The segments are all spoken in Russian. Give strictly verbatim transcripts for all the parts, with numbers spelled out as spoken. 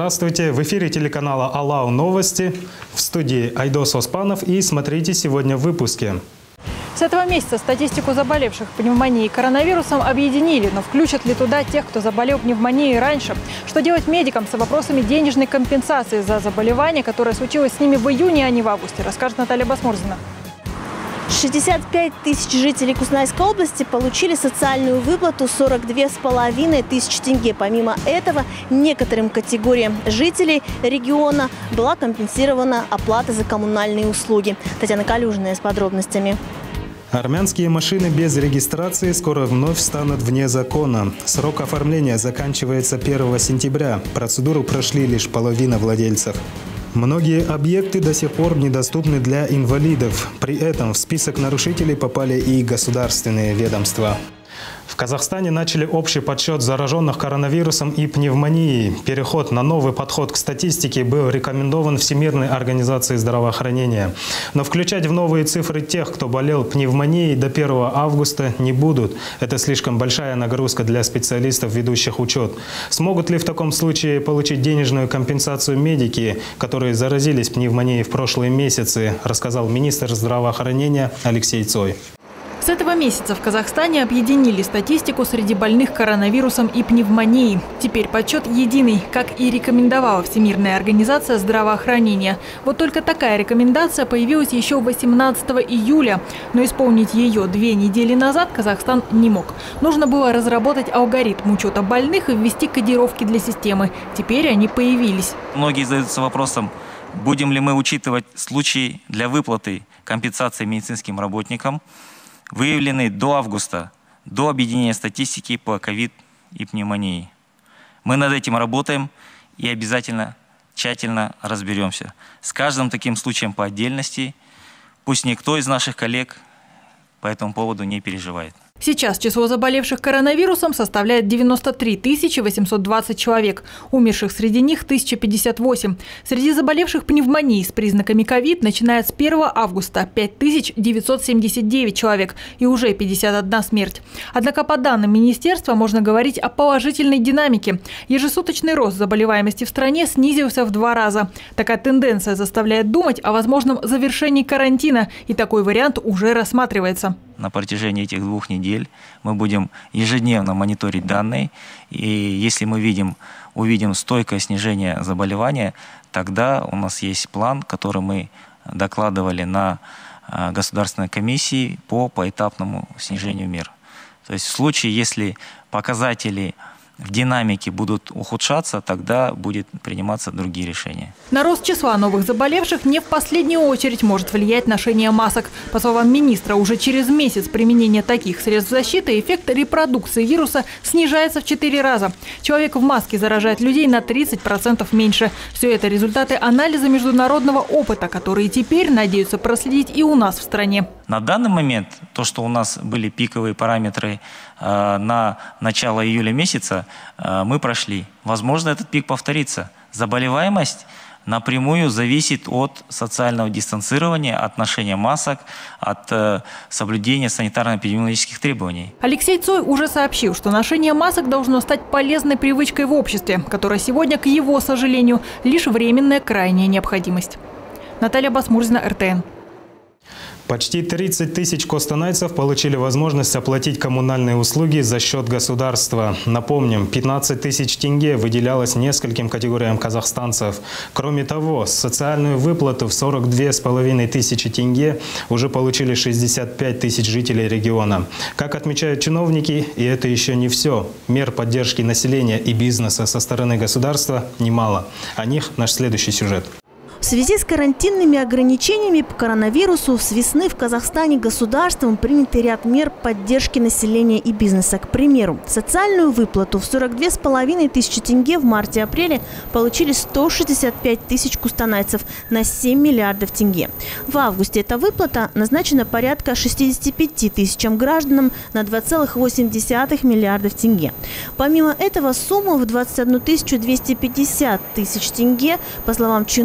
Здравствуйте! В эфире телеканала «Алау новости». В студии Айдос Оспанов. И смотрите сегодня в выпуске. С этого месяца статистику заболевших пневмонией и коронавирусом объединили. Но включат ли туда тех, кто заболел пневмонией раньше? Что делать медикам с вопросами денежной компенсации за заболевание, которое случилось с ними в июне, а не в августе, расскажет Наталья Басмурзина. шестьдесят пять тысяч жителей Кустанайской области получили социальную выплату сорок две с половиной тысячи тенге. Помимо этого, некоторым категориям жителей региона была компенсирована оплата за коммунальные услуги. Татьяна Калюжная с подробностями. Армянские машины без регистрации скоро вновь станут вне закона. Срок оформления заканчивается первого сентября. Процедуру прошли лишь половина владельцев. Многие объекты до сих пор недоступны для инвалидов. При этом в список нарушителей попали и государственные ведомства. В Казахстане начали общий подсчет зараженных коронавирусом и пневмонией. Переход на новый подход к статистике был рекомендован Всемирной организацией здравоохранения. Но включать в новые цифры тех, кто болел пневмонией, до первого августа не будут. Это слишком большая нагрузка для специалистов, ведущих учет. Смогут ли в таком случае получить денежную компенсацию медики, которые заразились пневмонией в прошлые месяцы, рассказал министр здравоохранения Алексей Цой. С этого месяца в Казахстане объединили статистику среди больных коронавирусом и пневмонией. Теперь подсчет единый, как и рекомендовала Всемирная организация здравоохранения. Вот только такая рекомендация появилась еще восемнадцатого июля. Но исполнить ее две недели назад Казахстан не мог. Нужно было разработать алгоритм учета больных и ввести кодировки для системы. Теперь они появились. Многие задаются вопросом, будем ли мы учитывать случаи для выплаты компенсации медицинским работникам, выявленные до августа, до объединения статистики по ковид и пневмонии. Мы над этим работаем и обязательно тщательно разберемся. С каждым таким случаем по отдельности, пусть никто из наших коллег по этому поводу не переживает. Сейчас число заболевших коронавирусом составляет девяносто три тысячи восемьсот двадцать человек. Умерших среди них тысяча пятьдесят восемь. Среди заболевших пневмонией с признаками ковид, начиная с первого августа, пять тысяч девятьсот семьдесят девять человек и уже пятьдесят одна смерть. Однако по данным министерства можно говорить о положительной динамике. Ежесуточный рост заболеваемости в стране снизился в два раза. Такая тенденция заставляет думать о возможном завершении карантина, и такой вариант уже рассматривается. На протяжении этих двух недель мы будем ежедневно мониторить данные. И если мы видим, увидим стойкое снижение заболевания, тогда у нас есть план, который мы докладывали на Государственной комиссии по поэтапному снижению мер. То есть в случае, если показатели в динамике будут ухудшаться, тогда будет приниматься другие решения. На рост числа новых заболевших не в последнюю очередь может влиять ношение масок. По словам министра, уже через месяц применения таких средств защиты эффект репродукции вируса снижается в четыре раза. Человек в маске заражает людей на тридцать процентов меньше. Все это результаты анализа международного опыта, которые теперь надеются проследить и у нас в стране. На данный момент то, что у нас были пиковые параметры э, на начало июля месяца, э, мы прошли. Возможно, этот пик повторится. Заболеваемость напрямую зависит от социального дистанцирования, от ношения масок, от э, соблюдения санитарно-эпидемиологических требований. Алексей Цой уже сообщил, что ношение масок должно стать полезной привычкой в обществе, которая сегодня, к его сожалению, лишь временная крайняя необходимость. Наталья Басмурзина, эр тэ эн. Почти тридцать тысяч костанайцев получили возможность оплатить коммунальные услуги за счет государства. Напомним, пятнадцать тысяч тенге выделялось нескольким категориям казахстанцев. Кроме того, социальную выплату в сорок две с половиной тысячи тенге уже получили шестьдесят пять тысяч жителей региона. Как отмечают чиновники, и это еще не все. Мер поддержки населения и бизнеса со стороны государства немало. О них наш следующий сюжет. В связи с карантинными ограничениями по коронавирусу с весны в Казахстане государством приняты ряд мер поддержки населения и бизнеса. К примеру, социальную выплату в сорок две с половиной тысячи тенге в марте-апреле получили сто шестьдесят пять тысяч кустанайцев на семь миллиардов тенге. В августе эта выплата назначена порядка шестидесяти пяти тысячам гражданам на два целых восемь десятых миллиардов тенге. Помимо этого, сумма в двадцать одну тысячу двести пятьдесят тысяч тенге, по словам чиновников,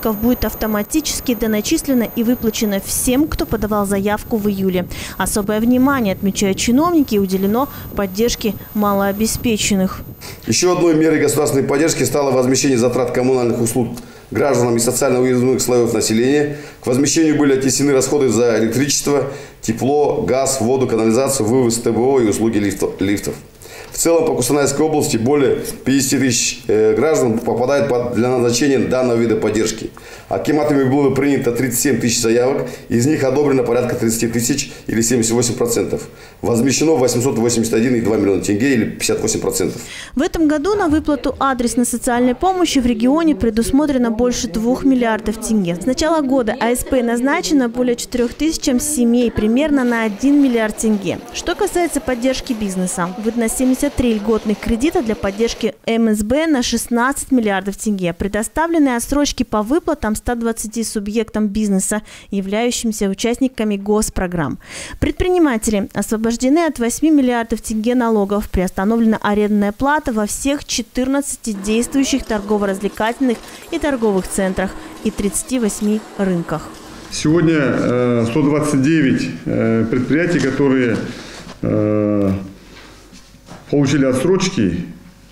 сотрудников будет автоматически доначислено и выплачено всем, кто подавал заявку в июле. Особое внимание, отмечают чиновники, уделено поддержке малообеспеченных. Еще одной мерой государственной поддержки стало возмещение затрат коммунальных услуг гражданам и социально уязвимых слоев населения. К возмещению были отнесены расходы за электричество, тепло, газ, воду, канализацию, вывоз ТБО и услуги лифтов. В целом по Кустанайской области более пятидесяти тысяч граждан попадают под, для назначения данного вида поддержки. Акиматами было принято тридцать семь тысяч заявок, из них одобрено порядка тридцати тысяч или семьдесят восемь процентов. Возмещено восемьсот восемьдесят один и два миллиона тенге или пятьдесят восемь процентов. В этом году на выплату адресной социальной помощи в регионе предусмотрено больше двух миллиардов тенге. С начала года АСП назначено более четырёх тысячам семей, примерно на один миллиард тенге. Что касается поддержки бизнеса, выдано семьдесят три льготных кредита для поддержки эм эс бэ на шестнадцать миллиардов тенге. Предоставлены отсрочки по выплатам ста двадцати субъектам бизнеса, являющимся участниками госпрограмм. Предприниматели освобождены от восьми миллиардов тенге налогов. Приостановлена арендная плата во всех четырнадцати действующих торгово-развлекательных и торговых центрах и тридцати восьми рынках. Сегодня э, сто двадцать девять э, предприятий, которые э, получили отсрочки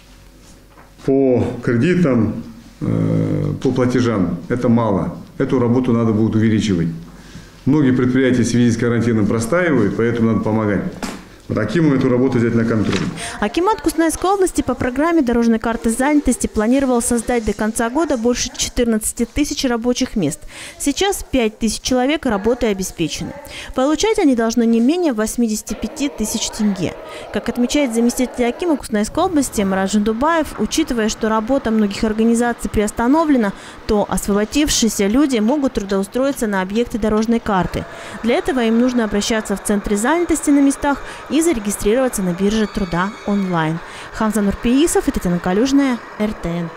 по кредитам, э, по платежам. Это мало. Эту работу надо будет увеличивать. Многие предприятия в связи с карантином простаивают, поэтому надо помогать. Вот Акиму эту работу взять на контроль. Акимат Кустанайской области по программе дорожной карты занятости планировал создать до конца года больше четырнадцати тысяч рабочих мест. Сейчас пять тысяч человек работой обеспечены. Получать они должны не менее восьмидесяти пяти тысяч тенге. Как отмечает заместитель Акима Кустанайской области Марат Жандубаев, учитывая, что работа многих организаций приостановлена, то освободившиеся люди могут трудоустроиться на объекты дорожной карты. Для этого им нужно обращаться в центры занятости на местах и зарегистрироваться на бирже труда онлайн. Хамза Нурпеисов и Татьяна Калюжная, эр тэ эн.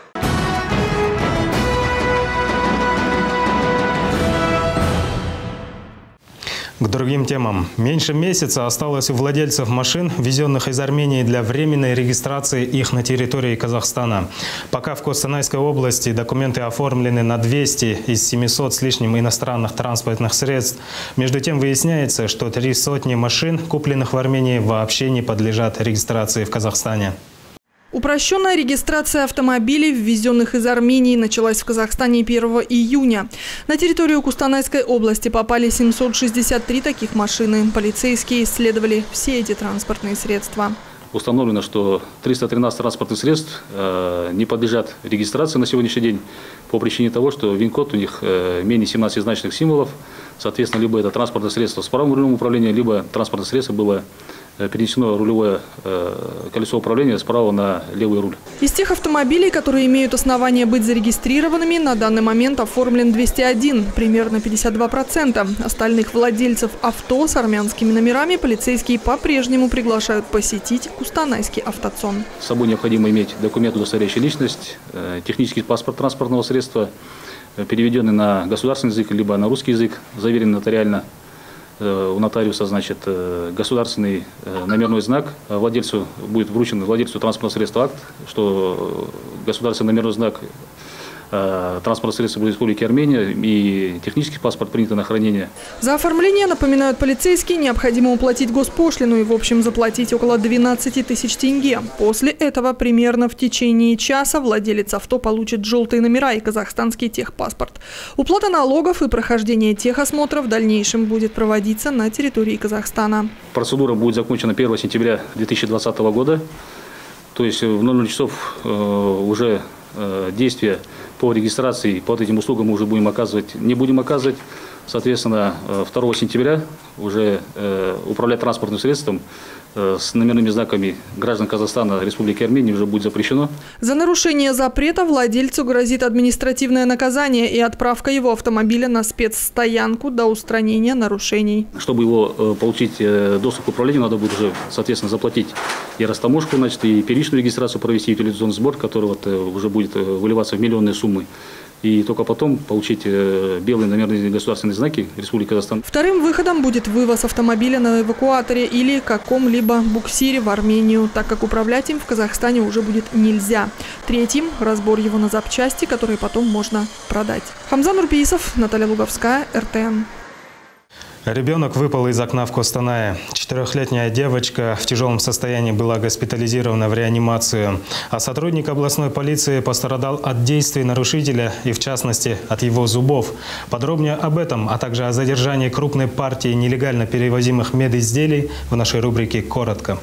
К другим темам. Меньше месяца осталось у владельцев машин, везенных из Армении для временной регистрации их на территории Казахстана. Пока в Костанайской области документы оформлены на двести из семисот с лишним иностранных транспортных средств. Между тем выясняется, что три сотни машин, купленных в Армении, вообще не подлежат регистрации в Казахстане. Упрощенная регистрация автомобилей, ввезенных из Армении, началась в Казахстане первого июня. На территорию Кустанайской области попали семьсот шестьдесят три таких машины. Полицейские исследовали все эти транспортные средства. Установлено, что триста тринадцать транспортных средств э, не подлежат регистрации на сегодняшний день по причине того, что ВИН-код у них э, менее семнадцати значных символов. Соответственно, либо это транспортное средство с правым рулевым управлением, либо транспортное средство было перенесено рулевое э, колесо управления справа на левый руль. Из тех автомобилей, которые имеют основания быть зарегистрированными, на данный момент оформлен двести один, примерно пятьдесят два процента. Остальных владельцев авто с армянскими номерами полицейские по-прежнему приглашают посетить Кустанайский автоцон. С собой необходимо иметь документ, удостоверяющий личность, э, технический паспорт транспортного средства, э, переведенный на государственный язык либо на русский язык, заверенный нотариально. У нотариуса, значит, государственный номерной знак. Владельцу будет вручен владельцу транспортного средства акт, что государственный номерной знак транспортного средства Республики Армения и технический паспорт принято на хранение. За оформление, напоминают полицейские, необходимо уплатить госпошлину и в общем заплатить около двенадцати тысяч тенге. После этого примерно в течение часа владелец авто получит желтые номера и казахстанский техпаспорт. Уплата налогов и прохождение техосмотра в дальнейшем будет проводиться на территории Казахстана. Процедура будет закончена первого сентября две тысячи двадцатого года. То есть в ноль ноль часов э, уже э, действия по регистрации, по этим услугам мы уже будем оказывать, не будем оказывать. Соответственно, второго сентября уже э, управлять транспортным средством э, с номерными знаками граждан Казахстана, Республики Армения уже будет запрещено. За нарушение запрета владельцу грозит административное наказание и отправка его автомобиля на спецстоянку до устранения нарушений. Чтобы его э, получить э, доступ к управлению, надо будет уже, соответственно, заплатить и растаможку, значит, и первичную регистрацию провести, утилизационный сбор, который вот, э, уже будет э, выливаться в миллионные суммы. и только потом получить белые номерные государственные знаки Республики Казахстан. Вторым выходом будет вывоз автомобиля на эвакуаторе или каком-либо буксире в Армению, так как управлять им в Казахстане уже будет нельзя. Третьим – разбор его на запчасти, которые потом можно продать. Хамзан Нурпеисов, Наталья Луговская, эр тэ эн. Ребенок выпал из окна в Костанае. Четырехлетняя девочка в тяжелом состоянии была госпитализирована в реанимацию. А сотрудник областной полиции пострадал от действий нарушителя и, в частности, от его зубов. Подробнее об этом, а также о задержании крупной партии нелегально перевозимых медизделий в нашей рубрике «Коротко».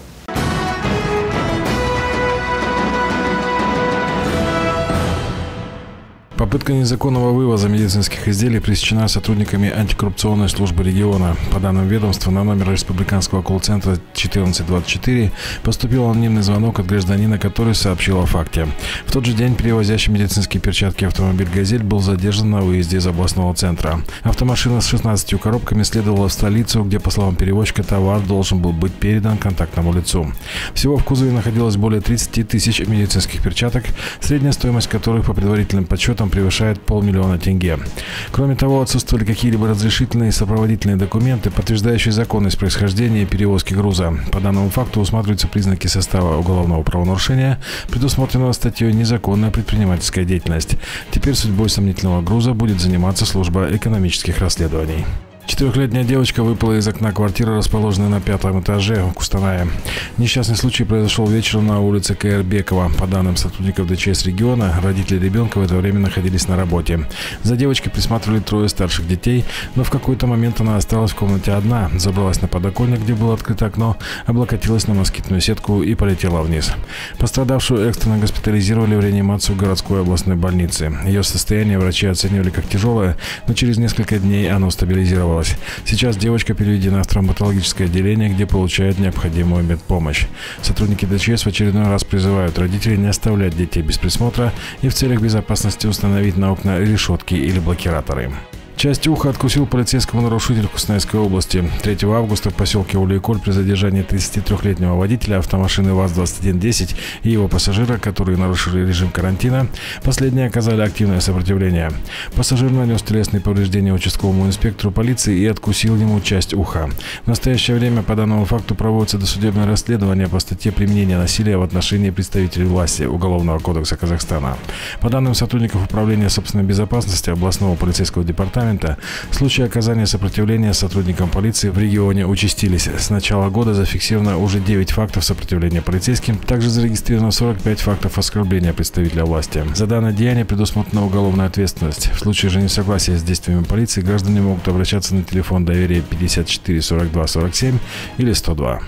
Попытка незаконного вывоза медицинских изделий пресечена сотрудниками антикоррупционной службы региона. По данным ведомства, на номер республиканского колл-центра четырнадцать двадцать четыре поступил анонимный звонок от гражданина, который сообщил о факте. В тот же день перевозящий медицинские перчатки автомобиль «Газель» был задержан на выезде из областного центра. Автомашина с шестнадцатью коробками следовала в столицу, где, по словам перевозчика, товар должен был быть передан контактному лицу. Всего в кузове находилось более тридцати тысяч медицинских перчаток, средняя стоимость которых, по предварительным подсчетам, превышает полмиллиона тенге. Кроме того, отсутствовали какие-либо разрешительные и сопроводительные документы, подтверждающие законность происхождения и перевозки груза. По данному факту усматриваются признаки состава уголовного правонарушения, предусмотренного статьей «Незаконная предпринимательская деятельность». Теперь судьбой сомнительного груза будет заниматься служба экономических расследований. Четырехлетняя девочка выпала из окна квартиры, расположенной на пятом этаже в Костанае. Несчастный случай произошел вечером на улице Каирбекова. По данным сотрудников дэ че эс региона, родители ребенка в это время находились на работе. За девочкой присматривали трое старших детей, но в какой-то момент она осталась в комнате одна, забралась на подоконник, где было открыто окно, облокотилась на москитную сетку и полетела вниз. Пострадавшую экстренно госпитализировали в реанимацию городской областной больницы. Ее состояние врачи оценивали как тяжелое, но через несколько дней оно стабилизировалось. Сейчас девочка переведена в травматологическое отделение, где получает необходимую медпомощь. Сотрудники дэ че эс в очередной раз призывают родителей не оставлять детей без присмотра и в целях безопасности установить на окна решетки или блокираторы. Часть уха откусил полицейскому нарушителю Костанайской области. третьего августа в поселке Улейколь при задержании тридцатитрёхлетнего водителя автомашины ВАЗ двадцать один десять и его пассажира, которые нарушили режим карантина, последние оказали активное сопротивление. Пассажир нанес телесные повреждения участковому инспектору полиции и откусил ему часть уха. В настоящее время по данному факту проводится досудебное расследование по статье «Применение насилия в отношении представителей власти» Уголовного кодекса Казахстана. По данным сотрудников Управления собственной безопасности областного полицейского департамента, случаи оказания сопротивления сотрудникам полиции в регионе участились. С начала года зафиксировано уже девять фактов сопротивления полицейским, также зарегистрировано сорок пять фактов оскорбления представителя власти. За данное деяние предусмотрена уголовная ответственность. В случае же несогласия с действиями полиции граждане могут обращаться на телефон доверия пятьдесят четыре сорок два сорок семь или сто два.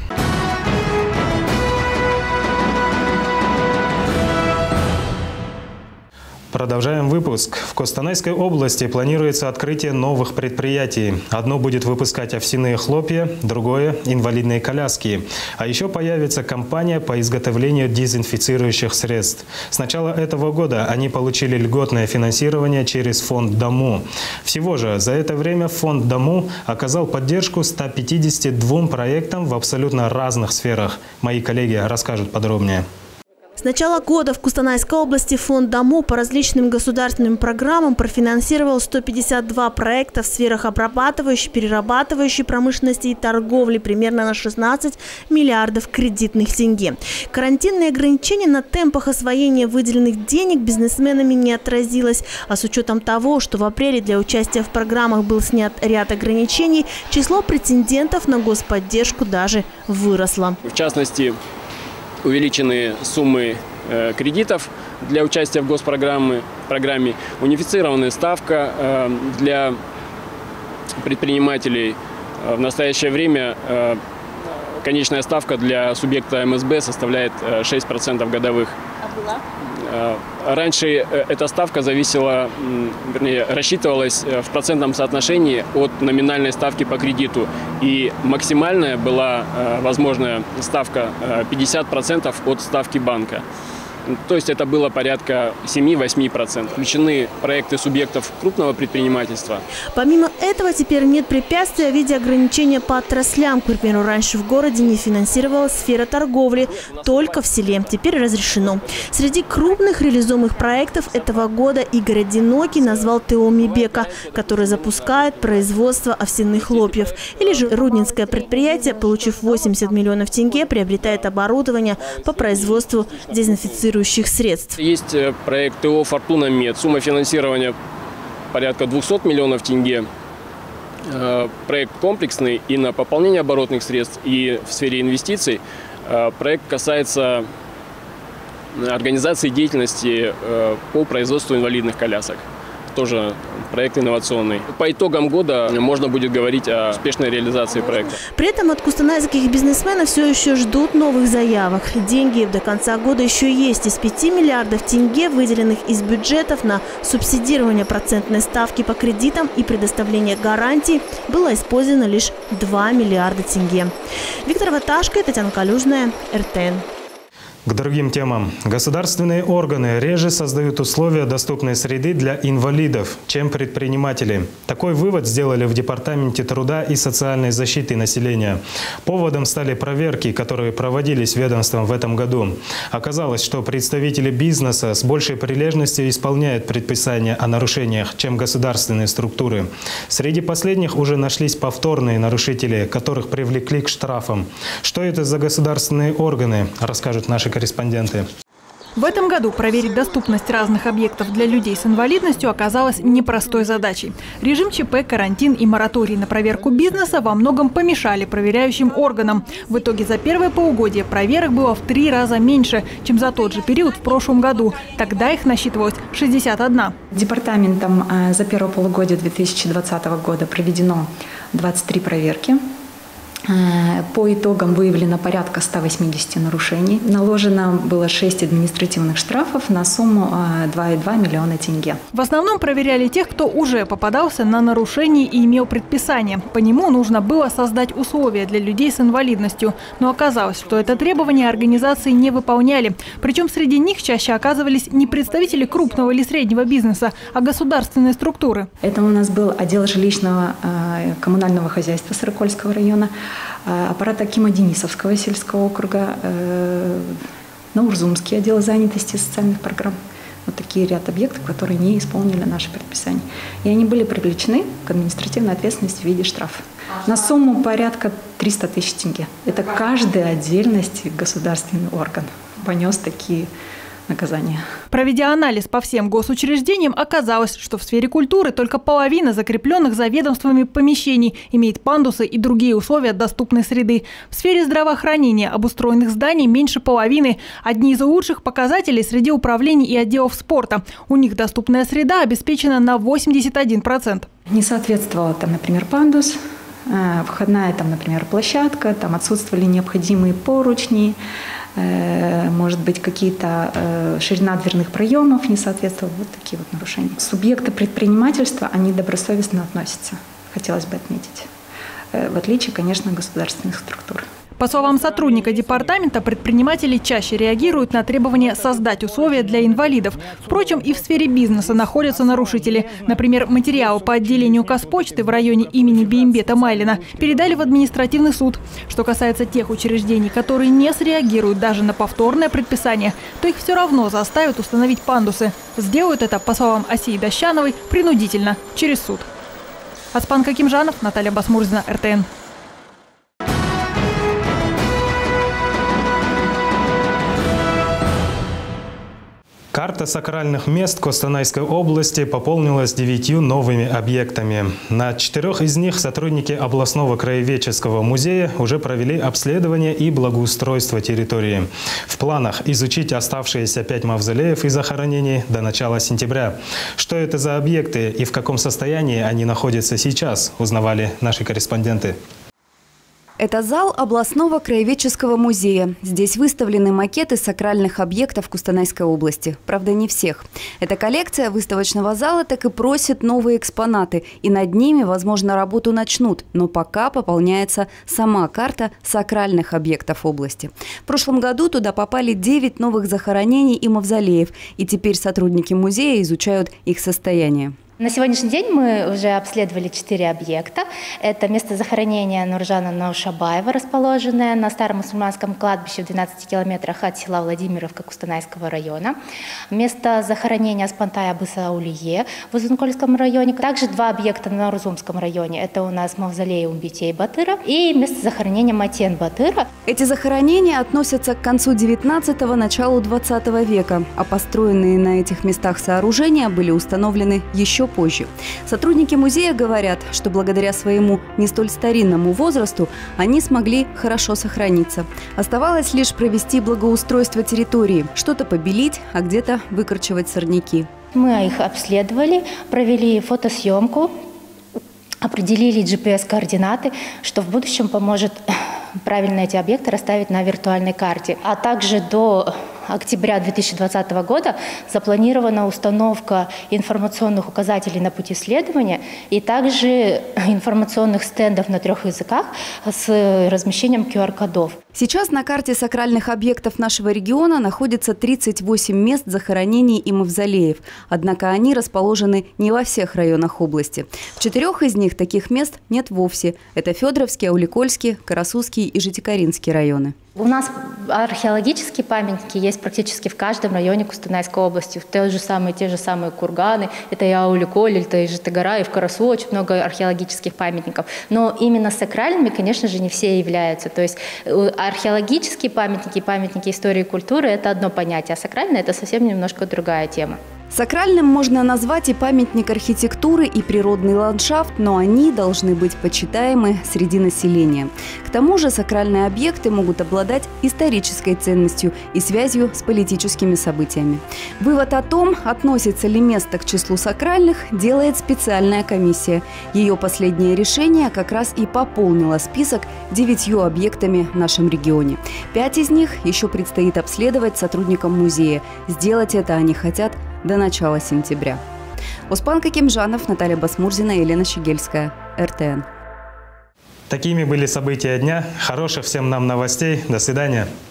Продолжаем выпуск. В Костанайской области планируется открытие новых предприятий. Одно будет выпускать овсяные хлопья, другое – инвалидные коляски. А еще появится компания по изготовлению дезинфицирующих средств. С начала этого года они получили льготное финансирование через фонд «Дому». Всего же за это время фонд «Дому» оказал поддержку ста пятидесяти двум проектам в абсолютно разных сферах. Мои коллеги расскажут подробнее. С начала года в Костанайской области фонд «Дому» по различным государственным программам профинансировал сто пятьдесят два проекта в сферах обрабатывающей, перерабатывающей промышленности и торговли, примерно на шестнадцать миллиардов кредитных тенге. Карантинные ограничения на темпах освоения выделенных денег бизнесменами не отразилось. А с учетом того, что в апреле для участия в программах был снят ряд ограничений, число претендентов на господдержку даже выросло. В частности, увеличены суммы э, кредитов для участия в госпрограмме, программе, унифицированная ставка э, для предпринимателей. В настоящее время э, конечная ставка для субъекта эм эс бэ составляет э, шесть процентов годовых. А была? Э, раньше эта ставка зависела, вернее, рассчитывалась в процентном соотношении от номинальной ставки по кредиту. И максимальная была э, возможная ставка э, пятьдесят процентов от ставки банка. То есть это было порядка семи-восьми процентов. Включены проекты субъектов крупного предпринимательства. Помимо этого, теперь нет препятствия в виде ограничения по отраслям. К примеру, раньше в городе не финансировалась сфера торговли, только в селе. Теперь разрешено. Среди крупных реализуемых проектов этого года Игорь Одинокий назвал ТО «Мибека», который запускает производство овсяных хлопьев. Или же руднинское предприятие, получив восемьдесят миллионов тенге, приобретает оборудование по производству дезинфицирующих средств. Есть проект ТО «Фортуна Мед». Сумма финансирования порядка двухсот миллионов тенге. Проект комплексный и на пополнение оборотных средств, и в сфере инвестиций. Проект касается организации деятельности по производству инвалидных колясок. Тоже проект инновационный. По итогам года можно будет говорить о успешной реализации проекта. При этом от кустанайских бизнесменов все еще ждут новых заявок. Деньги до конца года еще есть. Из пяти миллиардов тенге, выделенных из бюджетов на субсидирование процентной ставки по кредитам и предоставление гарантий, было использовано лишь два миллиарда тенге. Виктор Ваташко, Татьяна Калюжная, эр тэ эн. К другим темам. Государственные органы реже создают условия доступной среды для инвалидов, чем предприниматели. Такой вывод сделали в Департаменте труда и социальной защиты населения. Поводом стали проверки, которые проводились ведомством в этом году. Оказалось, что представители бизнеса с большей прилежностью исполняют предписания о нарушениях, чем государственные структуры. Среди последних уже нашлись повторные нарушители, которых привлекли к штрафам. Что это за государственные органы, расскажут наши корреспонденты. В этом году проверить доступность разных объектов для людей с инвалидностью оказалось непростой задачей. Режим ЧП, карантин и мораторий на проверку бизнеса во многом помешали проверяющим органам. В итоге за первое полугодие проверок было в три раза меньше, чем за тот же период в прошлом году. Тогда их насчитывалось шестьдесят одна. Департаментом за первое полугодие две тысячи двадцатого года проведено двадцать три проверки. По итогам выявлено порядка ста восьмидесяти нарушений. Наложено было шесть административных штрафов на сумму два и два миллиона тенге. В основном проверяли тех, кто уже попадался на нарушение и имел предписание. По нему нужно было создать условия для людей с инвалидностью. Но оказалось, что это требование организации не выполняли. Причем среди них чаще оказывались не представители крупного или среднего бизнеса, а государственные структуры. Это у нас был отдел жилищного коммунального хозяйства Сарыкольского района, аппарат Акима Денисовского сельского округа, Наурзумский отдел занятости и социальных программ. Вот такие ряд объектов, которые не исполнили наши предписания. И они были привлечены к административной ответственности в виде штрафа на сумму порядка триста тысяч тенге. Это каждый отдельности государственный орган понес такие наказания. Проведя анализ по всем госучреждениям, оказалось, что в сфере культуры только половина закрепленных за ведомствами помещений имеет пандусы и другие условия доступной среды. В сфере здравоохранения обустроенных зданий меньше половины. Одни из лучших показателей среди управлений и отделов спорта. У них доступная среда обеспечена на восемьдесят один процент. Не соответствовал, там, например, пандус, входная, там, например, площадка, там отсутствовали необходимые поручни, может быть, какие-то ширина дверных проемов не соответствовала. Вот такие вот нарушения. Субъекты предпринимательства, они добросовестно относятся, хотелось бы отметить, в отличие, конечно, государственных структур. По словам сотрудника департамента, предприниматели чаще реагируют на требования создать условия для инвалидов. Впрочем, и в сфере бизнеса находятся нарушители. Например, материалы по отделению Казпочты в районе имени Беймбета Майлина передали в административный суд. Что касается тех учреждений, которые не среагируют даже на повторное предписание, то их все равно заставят установить пандусы. Сделают это, по словам Асии Дощановой, принудительно, через суд. Ацпан Какимжанов, Наталья Басмурзина, эр тэ эн. Карта сакральных мест Костанайской области пополнилась девятью новыми объектами. На четырех из них сотрудники областного краеведческого музея уже провели обследование и благоустройство территории. В планах изучить оставшиеся пять мавзолеев и захоронений до начала сентября. Что это за объекты и в каком состоянии они находятся сейчас, узнавали наши корреспонденты. Это зал областного краеведческого музея. Здесь выставлены макеты сакральных объектов Кустанайской области. Правда, не всех. Эта коллекция выставочного зала так и просит новые экспонаты. И над ними, возможно, работу начнут. Но пока пополняется сама карта сакральных объектов области. В прошлом году туда попали девять новых захоронений и мавзолеев. И теперь сотрудники музея изучают их состояние. На сегодняшний день мы уже обследовали четыре объекта. Это место захоронения Нуржана Наушабаева, расположенное на старом мусульманском кладбище в двенадцати километрах от села Владимировка Кустанайского района. Место захоронения Аспантая Абыса Аулие в Узункольском районе. Также два объекта на Нарузумском районе. Это у нас мавзолей Умбитей Батыра и место захоронения Матен Батыра. Эти захоронения относятся к концу девятнадцатого – началу двадцатого века, а построенные на этих местах сооружения были установлены еще позже. Сотрудники музея говорят, что благодаря своему не столь старинному возрасту они смогли хорошо сохраниться. Оставалось лишь провести благоустройство территории, что-то побелить, а где-то выкорчевать сорняки. Мы их обследовали, провели фотосъемку, определили джи пи эс-координаты, что в будущем поможет правильно эти объекты расставить на виртуальной карте. А также до октября две тысячи двадцатого года запланирована установка информационных указателей на пути исследования и также информационных стендов на трех языках с размещением ку ар кодов. Сейчас на карте сакральных объектов нашего региона находится тридцать восемь мест захоронений и мавзолеев. Однако они расположены не во всех районах области. В четырех из них таких мест нет вовсе. Это Федоровский, Ауликольский, Карасузский и Житикаринский районы. У нас археологические памятники есть практически в каждом районе Кустанайской области. Те же самые, те же самые курганы, это и Ауликоль, это и Житыгара, и в Карасу очень много археологических памятников. Но именно сакральными, конечно же, не все являются. То есть археологические памятники, памятники истории и культуры – это одно понятие, а сакральное – это совсем немножко другая тема. Сакральным можно назвать и памятник архитектуры, и природный ландшафт, но они должны быть почитаемы среди населения. К тому же сакральные объекты могут обладать исторической ценностью и связью с политическими событиями. Вывод о том, относится ли место к числу сакральных, делает специальная комиссия. Ее последнее решение как раз и пополнило список девятью объектами в нашем регионе. Пять из них еще предстоит обследовать сотрудникам музея. Сделать это они хотят до начала сентября. Оспан Кимжанов, Наталья Басмурзина, Елена Щегельская, эр тэ эн. Такими были события дня. Хороших всем нам новостей. До свидания.